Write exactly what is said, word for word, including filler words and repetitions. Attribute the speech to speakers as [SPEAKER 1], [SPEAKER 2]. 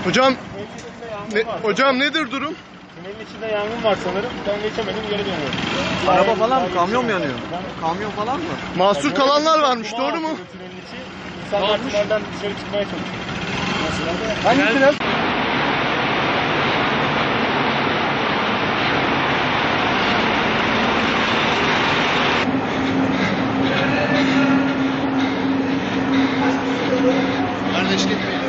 [SPEAKER 1] Hocam, ne, hocam nedir durum?
[SPEAKER 2] Tünelin içinde yangın var sanırım. Ben geçemedim, geri dönüyorum.
[SPEAKER 3] Araba falan mı? Kamyon mu yanıyor? Kamyon falan mı?
[SPEAKER 1] Mahsur kalanlar varmış, doğru mu?
[SPEAKER 2] Tünelin içi. İnsanlar tünelden dışarı çıkmaya çalışıyor.
[SPEAKER 3] Hangi tünel?
[SPEAKER 1] Kardeşlik.